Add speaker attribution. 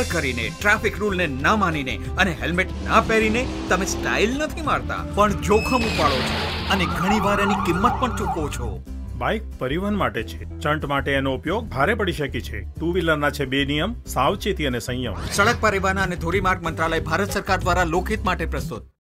Speaker 1: ધડપડ કરીને, ટ્રાફિક રૂલને ના માનીને અને હેલ્મેટ ના પહેરીને તમે સ્ટાઇલ નથી મારતા, પણ જોખમ ઉપાડો છો અને ઘણીવાર એની કિંમત પણ ચૂકવો છો.
Speaker 2: બાઇક પરિવહન માટે છે, સ્ટન્ટ માટે એનો ઉપયોગ ભારે પડી શકે છે. ટુ વ્હીલરના છે 2 નિયમ: સાવચેતી અને સંયમ.
Speaker 1: સડક પરિવહન અને ધોરીમાર્ગ મંત્રાલય, ભારત સરકાર દ્વારા લોકહિત માટે પ્રસ્તુત.